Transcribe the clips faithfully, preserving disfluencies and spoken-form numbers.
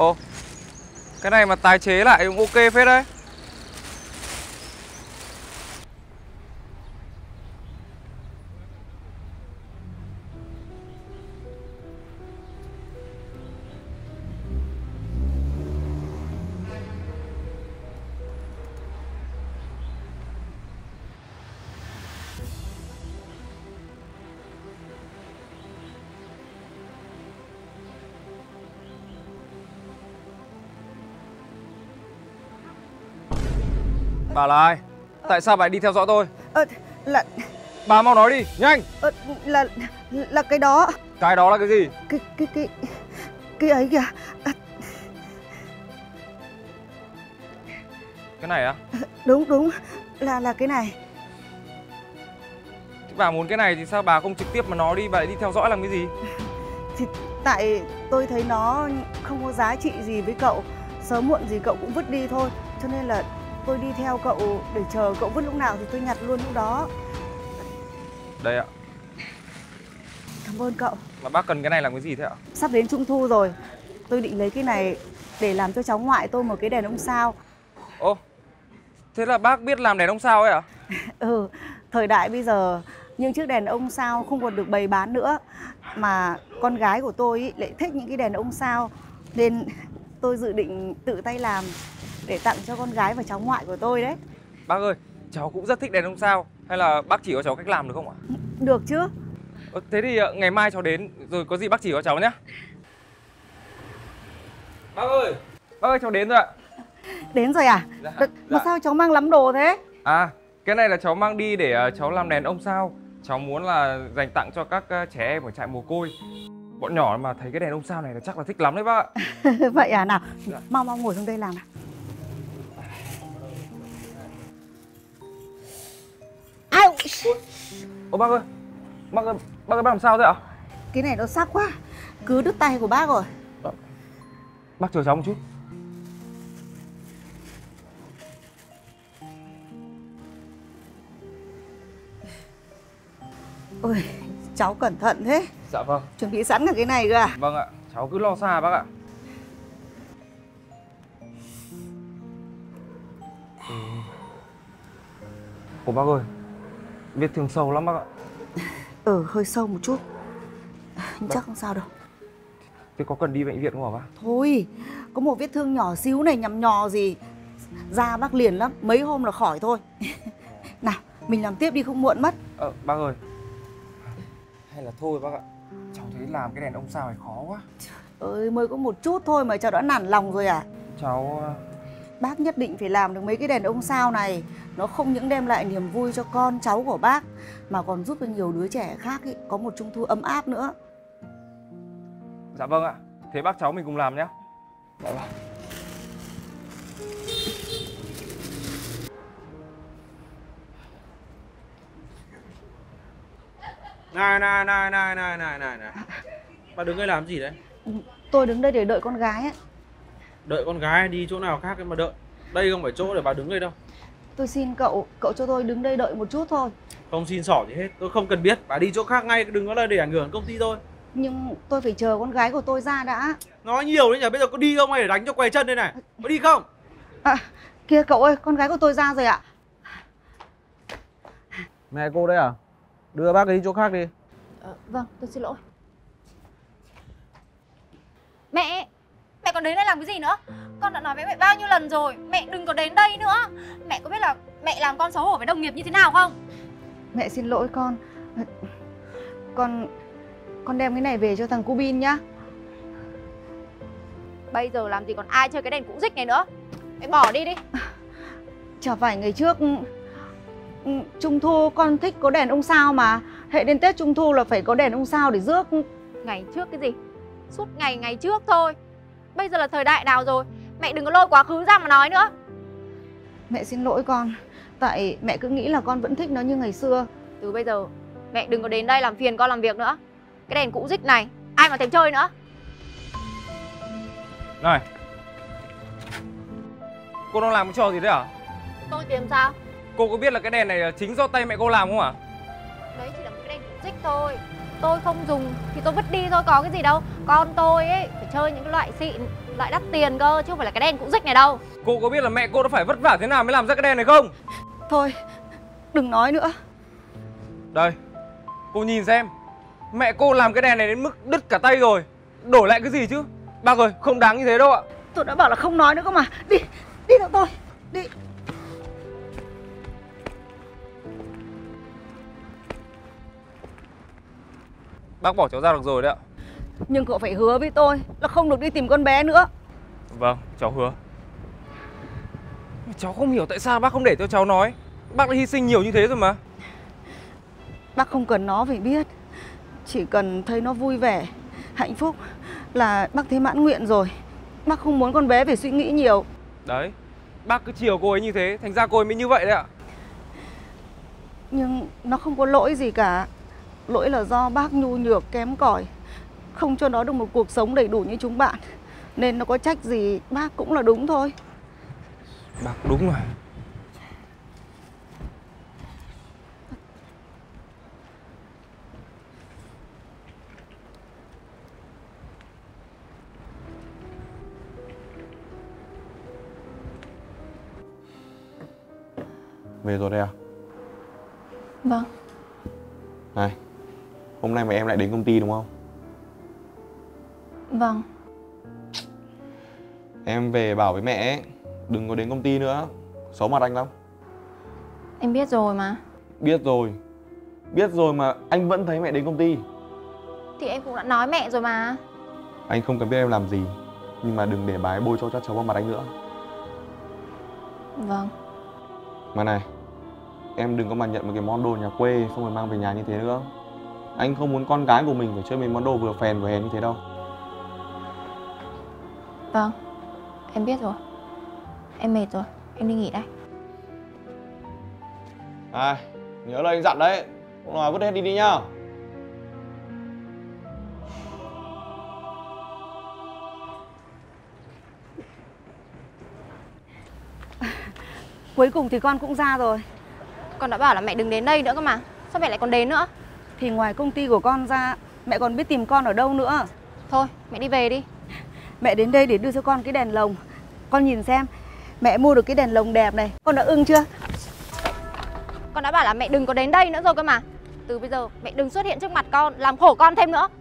Ồ, cái này mà tái chế lại cũng ok phết đấy. Bà là ai? Tại sao bà đi theo dõi tôi? Ờ, là... Bà mau nói đi, nhanh! Ờ, là... là cái đó. Cái đó là cái gì? Cái... cái... cái... cái ấy kìa. À... Cái này á? Đúng, đúng. Là... là cái này. Thì bà muốn cái này thì sao bà không trực tiếp mà nó đi, bà lại đi theo dõi làm cái gì? Thì tại tôi thấy nó không có giá trị gì với cậu. Sớm muộn gì cậu cũng vứt đi thôi. Cho nên là tôi đi theo cậu để chờ cậu vứt lúc nào thì tôi nhặt luôn lúc đó. Đây ạ. Cảm ơn cậu. Mà bác cần cái này làm cái gì thế ạ? Sắp đến Trung thu rồi. Tôi định lấy cái này để làm cho cháu ngoại tôi một cái đèn ông sao. Ô, thế là bác biết làm đèn ông sao ấy ạ? Ừ, thời đại bây giờ những chiếc đèn ông sao không còn được bày bán nữa. Mà con gái của tôi ý, lại thích những cái đèn ông sao. Nên tôi dự định tự tay làm để tặng cho con gái và cháu ngoại của tôi đấy. Bác ơi, cháu cũng rất thích đèn ông sao. Hay là bác chỉ cho cháu cách làm được không ạ? Được chứ. Ờ, thế thì ngày mai cháu đến rồi có gì bác chỉ cho cháu nhé. Bác ơi, bác ơi cháu đến rồi ạ. Đến rồi à? Dạ, Đ dạ. Mà sao cháu mang lắm đồ thế? À, cái này là cháu mang đi để uh, cháu làm đèn ông sao. Cháu muốn là dành tặng cho các uh, trẻ em ở trại mồ côi. Bọn nhỏ mà thấy cái đèn ông sao này là chắc là thích lắm đấy bác ạ. Vậy à, nào, Dạ. mau mau ngồi xuống đây làm nào. Ai? Ô bác ơi, bác ơi, bác ơi bác làm sao thế ạ? Cái này nó sắc quá, cứ đứt tay của bác rồi. Bác chờ cháu một chút. Ôi, cháu cẩn thận thế. Dạ vâng. Chuẩn bị sẵn cả cái này cơ à? Vâng ạ, cháu cứ lo xa bác ạ. Ừ. Ủa bác ơi, vết thương sâu lắm bác ạ. Ừ, hơi sâu một chút. Nhưng chắc không sao đâu. Thế có cần đi bệnh viện không hả bác? Thôi, có một vết thương nhỏ xíu này nhằm nhò gì. Da bác liền lắm, mấy hôm là khỏi thôi. Nào, mình làm tiếp đi không muộn mất. Ờ, bác ơi. Hay là thôi bác ạ. Cháu thấy làm cái đèn ông sao này khó quá. Trời ơi, mới có một chút thôi mà cháu đã nản lòng rồi à? Cháu... Bác nhất định phải làm được mấy cái đèn ông sao này. Nó không những đem lại niềm vui cho con cháu của bác, mà còn giúp cho nhiều đứa trẻ khác ý, có một trung thu ấm áp nữa. Dạ vâng ạ. Thế bác cháu mình cùng làm nhé. Dạ vâng. Này này này này này này này này. Bà đứng đây làm gì đấy? Tôi đứng đây để đợi con gái ấy. Đợi con gái đi chỗ nào khác mà đợi. Đây không phải chỗ để bà đứng đây đâu. Tôi xin cậu, cậu cho tôi đứng đây đợi một chút thôi. Không xin xỏ gì hết, tôi không cần biết. Bà đi chỗ khác ngay, đừng có lời để ảnh hưởng công ty tôi. Nhưng tôi phải chờ con gái của tôi ra đã. Nói nhiều đấy nhỉ, bây giờ có đi không hay để đánh cho quầy chân đây này. Có đi không? À, kìa cậu ơi, con gái của tôi ra rồi ạ. Mẹ cô đây à? Đưa bác ấy đi chỗ khác đi. Ờ, vâng, tôi xin lỗi. Mẹ, mẹ còn đến đây làm cái gì nữa? Con đã nói với mẹ bao nhiêu lần rồi, mẹ đừng có đến đây nữa. Mẹ có biết là mẹ làm con xấu hổ với đồng nghiệp như thế nào không? Mẹ xin lỗi con. Con con đem cái này về cho thằng Cubin nhá. Bây giờ làm gì còn ai chơi cái đèn cũ rích này nữa. Mẹ bỏ đi đi. Chả phải ngày trước Trung thu con thích có đèn ông sao mà. Hệ đến Tết Trung thu là phải có đèn ông sao để rước. Ngày trước cái gì? Suốt ngày ngày trước thôi. Bây giờ là thời đại nào rồi? Mẹ đừng có lôi quá khứ ra mà nói nữa. Mẹ xin lỗi con. Tại mẹ cứ nghĩ là con vẫn thích nó như ngày xưa. Từ bây giờ mẹ đừng có đến đây làm phiền con làm việc nữa. Cái đèn cũ rích này ai mà thèm chơi nữa. Này, cô đang làm cái trò gì đấy à? Tôi tìm sao? Cô có biết là cái đèn này chính do tay mẹ cô làm không ạ? Đấy chỉ là một cái đèn cũ rích thôi. Tôi không dùng thì tôi vứt đi thôi, có cái gì đâu. Con tôi ấy phải chơi những cái loại xịn. Loại đắt tiền cơ, chứ không phải là cái đèn cũ rích này đâu. Cô có biết là mẹ cô đã phải vất vả thế nào mới làm ra cái đèn này không? Thôi, đừng nói nữa. Đây, cô nhìn xem. Mẹ cô làm cái đèn này đến mức đứt cả tay rồi. Đổi lại cái gì chứ? Bác ơi, không đáng như thế đâu ạ. Tôi đã bảo là không nói nữa cơ mà. Đi, đi theo tôi, đi. Bác bỏ cháu ra được rồi đấy ạ. Nhưng cậu phải hứa với tôi là không được đi tìm con bé nữa. Vâng, cháu hứa. Cháu không hiểu tại sao bác không để cho cháu nói. Bác đã hy sinh nhiều như thế rồi mà. Bác không cần nó phải biết. Chỉ cần thấy nó vui vẻ, hạnh phúc là bác thấy mãn nguyện rồi. Bác không muốn con bé phải suy nghĩ nhiều. Đấy, bác cứ chiều cô ấy như thế, thành ra cô ấy mới như vậy đấy ạ. Nhưng nó không có lỗi gì cả. Lỗi là do bác nhu nhược kém cỏi, không cho nó được một cuộc sống đầy đủ như chúng bạn. Nên nó có trách gì bác cũng là đúng thôi. Bác đúng rồi. Về rồi đây à? Vâng. Này, hôm nay mà em lại đến công ty đúng không? Vâng. Em về bảo với mẹ ấy, đừng có đến công ty nữa, xấu mặt anh lắm. Em biết rồi mà. Biết rồi. Biết rồi mà anh vẫn thấy mẹ đến công ty. Thì em cũng đã nói mẹ rồi mà. Anh không cần biết em làm gì, nhưng mà đừng để bà ấy bôi cho chắc chấu vào mặt anh nữa. Vâng. Mà này, em đừng có mà nhận một cái món đồ nhà quê xong rồi mang về nhà như thế nữa. Anh không muốn con gái của mình phải chơi mấy món đồ vừa phèn vừa hèn như thế đâu. Vâng, em biết rồi. Em mệt rồi, em đi nghỉ đây. À, nhớ lời anh dặn đấy, không nói vứt hết đi đi nhá. Cuối cùng thì con cũng ra rồi. Con đã bảo là mẹ đừng đến đây nữa cơ mà. Sao mẹ lại còn đến nữa? Thì ngoài công ty của con ra, mẹ còn biết tìm con ở đâu nữa. Thôi, mẹ đi về đi. Mẹ đến đây để đưa cho con cái đèn lồng. Con nhìn xem, mẹ mua được cái đèn lồng đẹp này. Con đã ưng chưa? Con đã bảo là mẹ đừng có đến đây nữa rồi cơ mà. Từ bây giờ mẹ đừng xuất hiện trước mặt con, làm khổ con thêm nữa.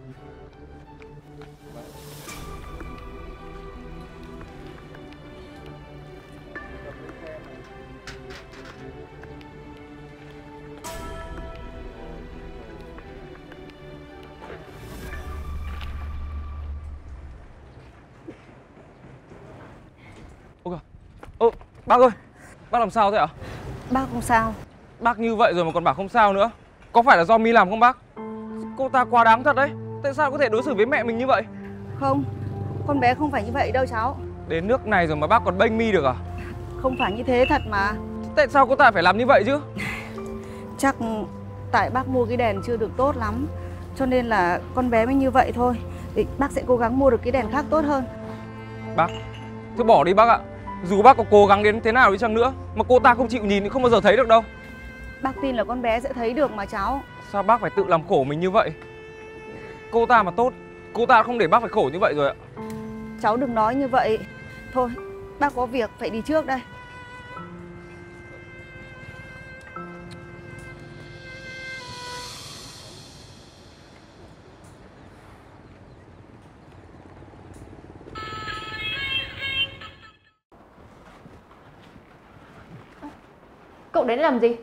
Ơ, bác ơi, bác làm sao thế ạ? Bác không sao. Bác như vậy rồi mà còn bảo không sao nữa. Có phải là do My làm không bác? Cô ta quá đáng thật đấy. Tại sao có thể đối xử với mẹ mình như vậy? Không, con bé không phải như vậy đâu cháu. Đến nước này rồi mà bác còn bênh My được à? Không phải như thế thật mà. Tại sao cô ta phải làm như vậy chứ? Chắc tại bác mua cái đèn chưa được tốt lắm, cho nên là con bé mới như vậy thôi. Thì bác sẽ cố gắng mua được cái đèn khác tốt hơn. Bác, thôi bỏ đi bác ạ. Dù bác có cố gắng đến thế nào đi chăng nữa mà cô ta không chịu nhìn thì không bao giờ thấy được đâu. Bác tin là con bé sẽ thấy được mà cháu. Sao bác phải tự làm khổ mình như vậy? Cô ta mà tốt, cô ta không để bác phải khổ như vậy rồi ạ. Cháu đừng nói như vậy. Thôi, bác có việc phải đi trước đây. Cậu đến đây làm gì?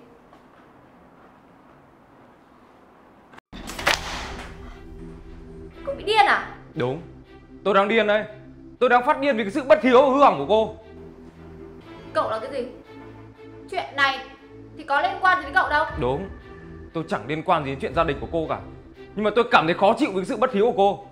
Cậu bị điên à? Đúng, tôi đang điên đây. Tôi đang phát điên vì cái sự bất hiếu và hư hỏng của cô. Cậu là cái gì? Chuyện này thì có liên quan gì đến cậu đâu. Đúng, tôi chẳng liên quan gì đến chuyện gia đình của cô cả. Nhưng mà tôi cảm thấy khó chịu với cái sự bất hiếu của cô.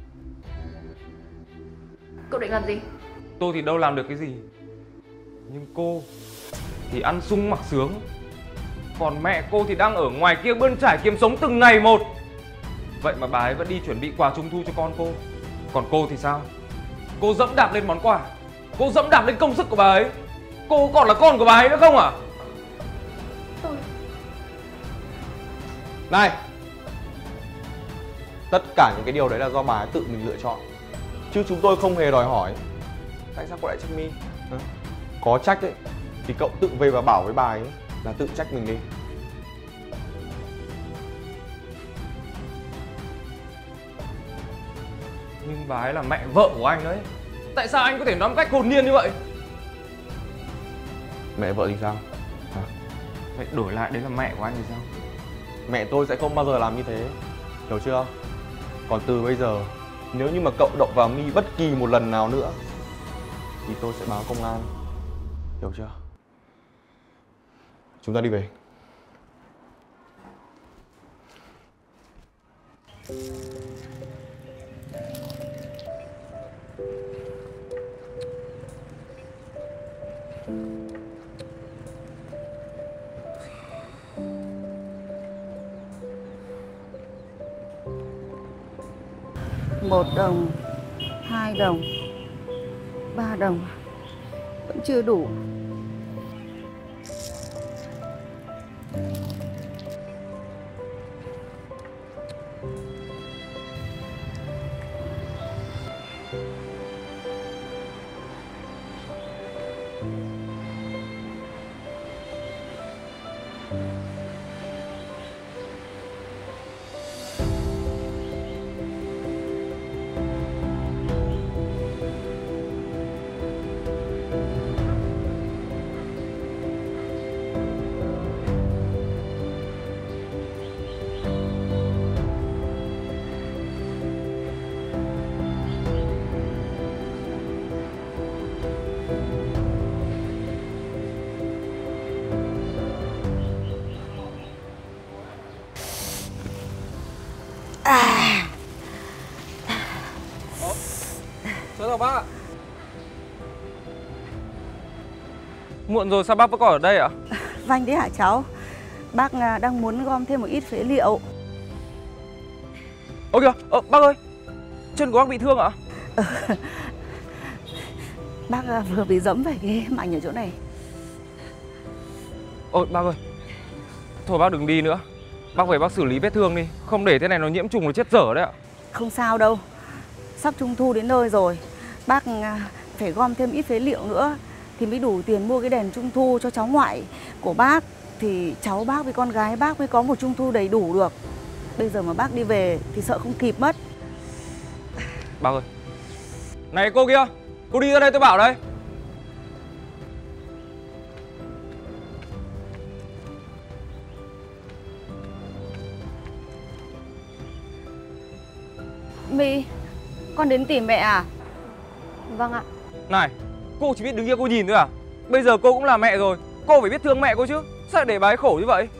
Cậu định làm gì? Tôi thì đâu làm được cái gì. Nhưng cô thì ăn sung mặc sướng. Còn mẹ cô thì đang ở ngoài kia bươn trải kiếm sống từng ngày một. Vậy mà bà ấy vẫn đi chuẩn bị quà trung thu cho con cô. Còn cô thì sao? Cô dẫm đạp lên món quà, cô dẫm đạp lên công sức của bà ấy. Cô còn là con của bà ấy nữa không à? Tôi... Này, tất cả những cái điều đấy là do bà ấy tự mình lựa chọn. chứ chúng tôi không hề đòi hỏi. Tại sao cậu lại trách My? Hả? Có trách ấy thì cậu tự về và bảo với bà ấy là tự trách mình đi. Nhưng bà ấy là mẹ vợ của anh đấy. Tại sao anh có thể nói một cách hồn nhiên như vậy? Mẹ vợ thì sao? Hả? Vậy đổi lại đấy là mẹ của anh thì sao? Mẹ tôi sẽ không bao giờ làm như thế, hiểu chưa? Còn từ bây giờ, nếu như mà cậu động vào My bất kỳ một lần nào nữa thì tôi sẽ báo công an, hiểu chưa? Chúng ta đi về. Một đồng, hai đồng, ba đồng, vẫn chưa đủ. Chào chào bác ạ. Muộn rồi sao bác vẫn còn ở đây ạ? Vanh đấy hả cháu? Bác à, đang muốn gom thêm một ít phế liệu. Ơ kìa, ờ, bác ơi, chân của bác bị thương ạ? Bác à, vừa bị dẫm về cái mảnh ở chỗ này. Ôi bác ơi, thôi bác đừng đi nữa. Bác về bác xử lý vết thương đi, không để thế này nó nhiễm trùng nó chết dở đấy ạ. Không sao đâu, sắp trung thu đến nơi rồi. Bác à, phải gom thêm ít phế liệu nữa thì mới đủ tiền mua cái đèn trung thu cho cháu ngoại của bác. Thì cháu bác với con gái bác mới có một trung thu đầy đủ được. Bây giờ mà bác đi về thì sợ không kịp mất. Bác ơi, này cô kia, cô đi ra đây tôi bảo đây. My, con đến tìm mẹ à? Vâng ạ. Này, cô chỉ biết đứng kia cô nhìn thôi à? Bây giờ cô cũng là mẹ rồi, cô phải biết thương mẹ cô chứ. Sao lại để bà ấy khổ như vậy?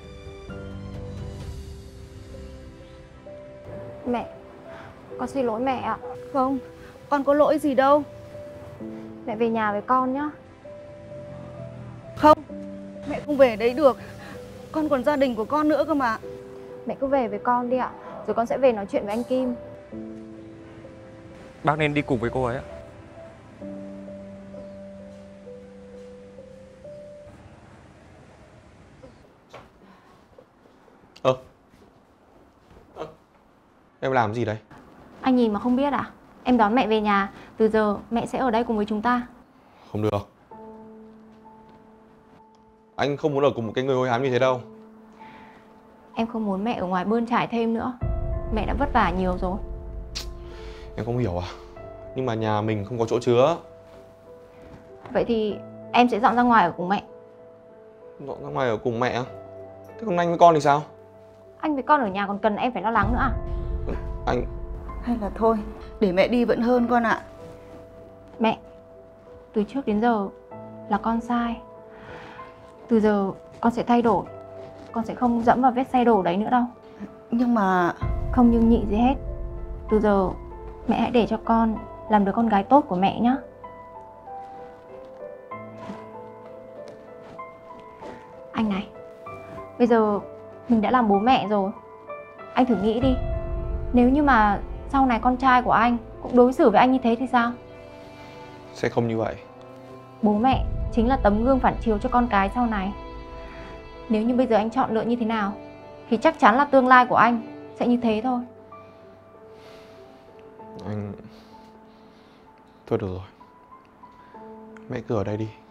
Mẹ, con xin lỗi mẹ ạ. Không, con có lỗi gì đâu. Mẹ về nhà với con nhá. Không, mẹ không về đấy được. Con còn gia đình của con nữa cơ mà. Mẹ cứ về với con đi ạ. Rồi con sẽ về nói chuyện với anh Kim. Bác nên đi cùng với cô ấy ạ. Ơ ờ. Em làm gì đây? Anh nhìn mà không biết à? Em đón mẹ về nhà. Từ giờ mẹ sẽ ở đây cùng với chúng ta. Không được. Anh không muốn ở cùng một cái người hối hám như thế đâu. Em không muốn mẹ ở ngoài bươn trải thêm nữa. Mẹ đã vất vả nhiều rồi. Em không hiểu à? Nhưng mà nhà mình không có chỗ chứa. Vậy thì em sẽ dọn ra ngoài ở cùng mẹ. Dọn ra ngoài ở cùng mẹ á? Thế còn anh với con thì sao? Anh với con ở nhà còn cần em phải lo lắng nữa à? Anh... Hay là thôi, để mẹ đi vẫn hơn con ạ. Mẹ, từ trước đến giờ là con sai. Từ giờ con sẽ thay đổi. Con sẽ không dẫm vào vết xe đổ đấy nữa đâu. Nhưng mà... Không nhưng nhị gì hết. Từ giờ mẹ hãy để cho con làm đứa con gái tốt của mẹ nhé. Anh này, bây giờ mình đã làm bố mẹ rồi. Anh thử nghĩ đi. Nếu như mà sau này con trai của anh cũng đối xử với anh như thế thì sao? Sẽ không như vậy. Bố mẹ chính là tấm gương phản chiếu cho con cái sau này. Nếu như bây giờ anh chọn lựa như thế nào thì chắc chắn là tương lai của anh sẽ như thế thôi. Anh... Thôi được rồi, mẹ cứ ở đây đi.